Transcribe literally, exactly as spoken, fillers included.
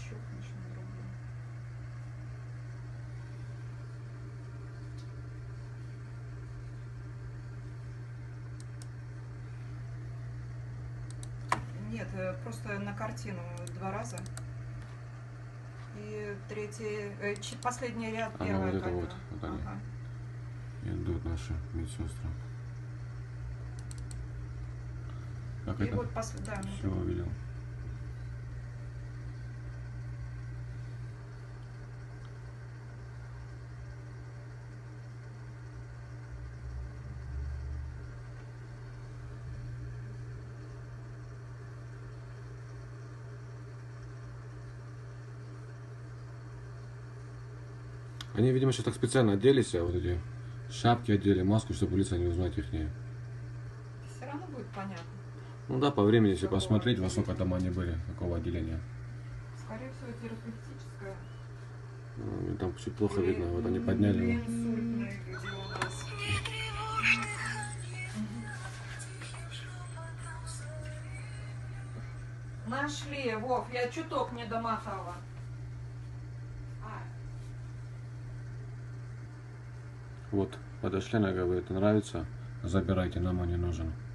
значок, значит, на другом. Нет, просто на картину два раза. И третий, э, последний ряд, а, первая ну, вот камера. это вот, вот они. Ага. Идут наши медсестры. Как И это? вот пос... да, Все вот увидел. Они, видимо, сейчас так специально оделись, а вот эти шапки одели, маску, чтобы полиция не узнать их. все равно будет понятно. Ну да, по времени, если посмотреть, во сколько там они были, какого отделения. Скорее всего, терапевтическое. Ну, там чуть плохо видно, вот они подняли его. Инсультные люди у нас. Нашли, Вов, я чуток не домотала. Вот, подошли, она говорит, нравится, забирайте, нам он не нужен.